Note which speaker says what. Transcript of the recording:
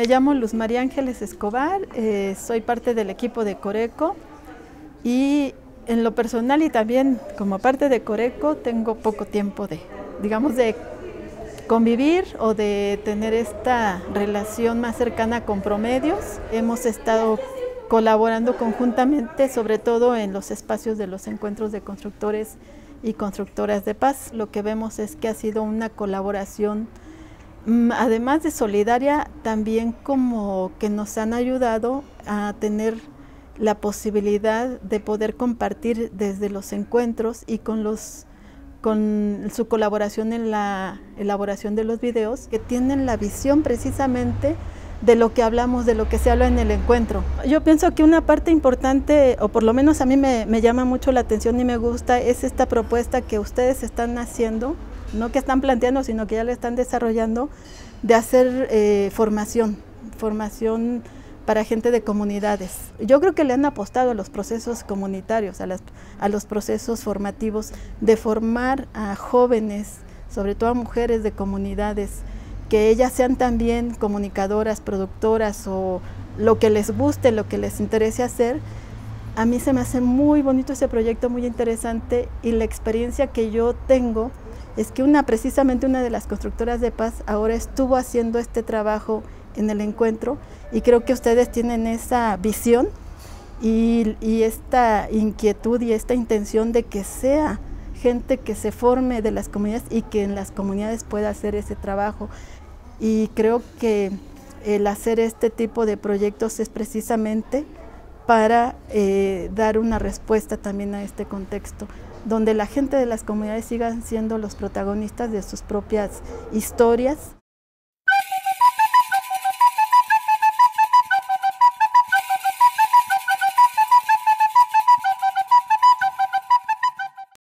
Speaker 1: llamo Luz María Ángeles Escobar, soy parte del equipo de Coreco y en lo personal y también como parte de Coreco tengo poco tiempo de convivir o de tener esta relación más cercana con Promedios. Hemos estado colaborando conjuntamente, sobre todo en los espacios de los encuentros de constructores y constructoras de paz. Lo que vemos es que ha sido una colaboración, además de solidaria, también como que nos han ayudado a tener la posibilidad de poder compartir desde los encuentros y con su colaboración en la elaboración de los videos, que tienen la visión precisamente de lo que hablamos, de lo que se habla en el encuentro. Yo pienso que una parte importante, o por lo menos a mí me llama mucho la atención y me gusta, es esta propuesta que ustedes están haciendo, no que están planteando, sino que ya la están desarrollando, de hacer formación para gente de comunidades. Yo creo que le han apostado a los procesos comunitarios, a los procesos formativos, de formar a jóvenes, sobre todo a mujeres de comunidades, que ellas sean también comunicadoras, productoras o lo que les guste, lo que les interese hacer. A mí se me hace muy bonito ese proyecto, muy interesante, y la experiencia que yo tengo es que precisamente una de las constructoras de paz ahora estuvo haciendo este trabajo en el encuentro, y creo que ustedes tienen esa visión y esta inquietud y esta intención de que sea gente que se forme de las comunidades y que en las comunidades pueda hacer ese trabajo. Y creo que el hacer este tipo de proyectos es precisamente para dar una respuesta también a este contexto, donde la gente de las comunidades sigan siendo los protagonistas de sus propias historias.